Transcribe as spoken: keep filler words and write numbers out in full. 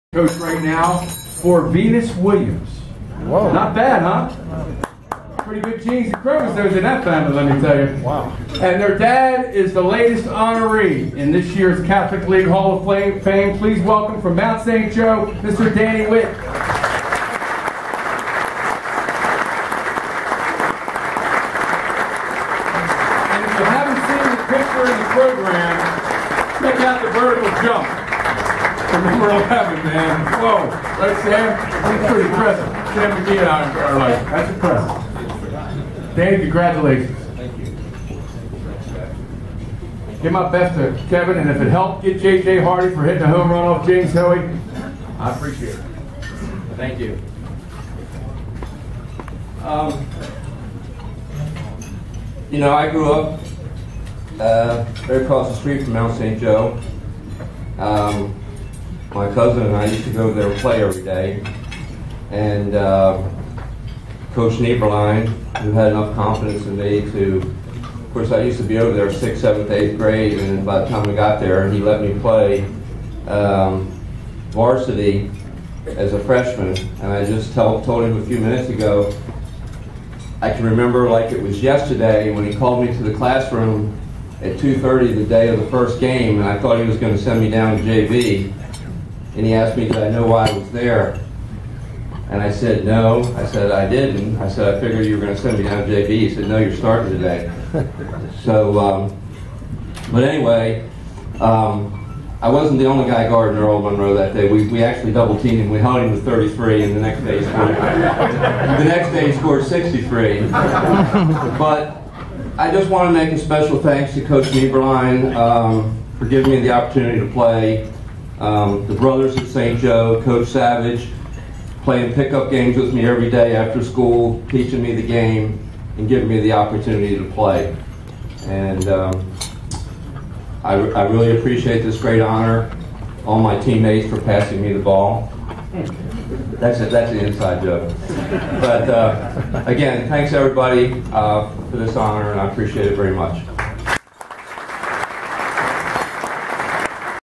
Coach right now for Venus Williams. Whoa. Not bad, huh? Pretty good genes and chromosomes in that family, let me tell you. Wow. And their dad is the latest honoree in this year's Catholic League Hall of Fame. Please welcome from Mount Saint Joe, Mister Danny Witt. And if you haven't seen the picture in the program, check out the vertical jump. Number eleven, man. Whoa. Right, Sam? That's pretty impressive. Sam McGee and I are like, that's impressive. Danny, congratulations. Thank you. Give my best to Kevin, and if it helped get J J Hardy for hitting a home run off James Hoey, I appreciate it. Thank you. Um, you know, I grew up uh, right across the street from Mount Saint Joe. Um, my cousin and I used to go there and play every day. And uh, Coach Nieberlein, who had enough confidence in me to, of course I used to be over there sixth, seventh, eighth grade, and by the time we got there, he let me play um, varsity as a freshman. And I just tell, told him a few minutes ago, I can remember like it was yesterday when he called me to the classroom at two thirty the day of the first game, and I thought he was going to send me down to J V. And he asked me, did I know why I was there? And I said, no. I said, I didn't. I said, I figured you were going to send me down to J V. He said, no, you're starting today. So, um, but anyway, um, I wasn't the only guy guarding Earl Monroe that day. We, we actually double teamed him. We held him to thirty-three, and the next day he scored, the next day he scored sixty-three. But I just want to make a special thanks to Coach Nieberlein um, for giving me the opportunity to play. Um, the brothers at Saint Joe, Coach Savage, playing pickup games with me every day after school, teaching me the game, and giving me the opportunity to play. And um, I, I really appreciate this great honor. All my teammates for passing me the ball. That's it. That's the inside joke. But uh, again, thanks everybody uh, for this honor, and I appreciate it very much.